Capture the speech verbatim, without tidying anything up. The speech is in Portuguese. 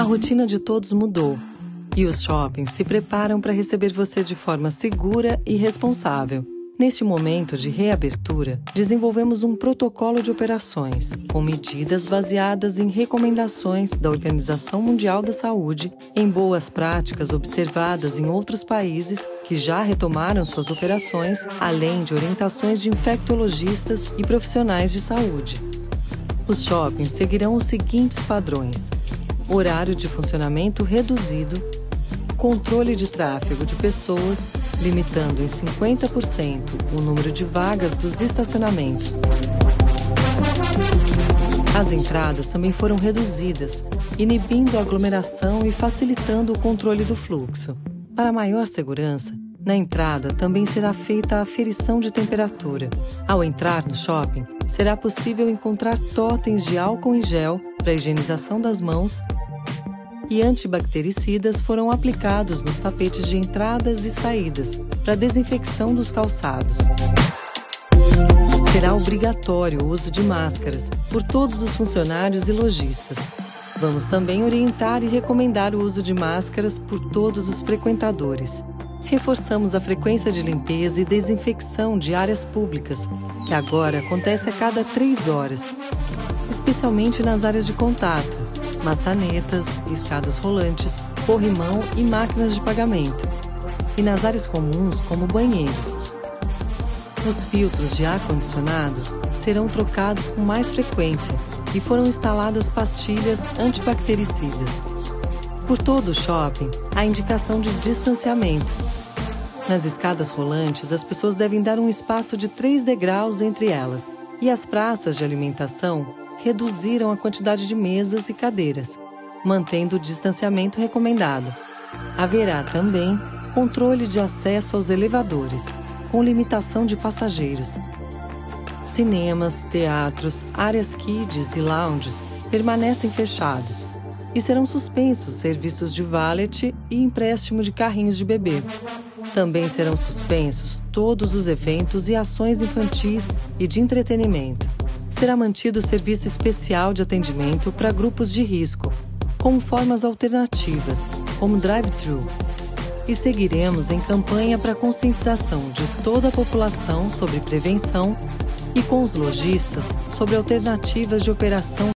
A rotina de todos mudou e os shoppings se preparam para receber você de forma segura e responsável. Neste momento de reabertura, desenvolvemos um protocolo de operações, com medidas baseadas em recomendações da Organização Mundial da Saúde, em boas práticas observadas em outros países que já retomaram suas operações, além de orientações de infectologistas e profissionais de saúde. Os shoppings seguirão os seguintes padrões: horário de funcionamento reduzido, controle de tráfego de pessoas, limitando em cinquenta por cento o número de vagas dos estacionamentos. As entradas também foram reduzidas, inibindo a aglomeração e facilitando o controle do fluxo. Para maior segurança, na entrada também será feita a aferição de temperatura. Ao entrar no shopping, será possível encontrar totens de álcool em gel para higienização das mãos e antibactericidas foram aplicados nos tapetes de entradas e saídas para desinfecção dos calçados. Será obrigatório o uso de máscaras por todos os funcionários e lojistas. Vamos também orientar e recomendar o uso de máscaras por todos os frequentadores. Reforçamos a frequência de limpeza e desinfecção de áreas públicas, que agora acontece a cada três horas, especialmente nas áreas de contato, maçanetas, escadas rolantes, corrimão e máquinas de pagamento, e nas áreas comuns como banheiros. Os filtros de ar-condicionado serão trocados com mais frequência e foram instaladas pastilhas antibactericidas. Por todo o shopping, há indicação de distanciamento. Nas escadas rolantes, as pessoas devem dar um espaço de três degraus entre elas, e as praças de alimentação reduziram a quantidade de mesas e cadeiras, mantendo o distanciamento recomendado. Haverá também controle de acesso aos elevadores, com limitação de passageiros. Cinemas, teatros, áreas kids e lounges permanecem fechados e serão suspensos serviços de valet e empréstimo de carrinhos de bebê. Também serão suspensos todos os eventos e ações infantis e de entretenimento. Será mantido o serviço especial de atendimento para grupos de risco, com formas alternativas, como drive-thru. E seguiremos em campanha para conscientização de toda a população sobre prevenção e com os lojistas sobre alternativas de operação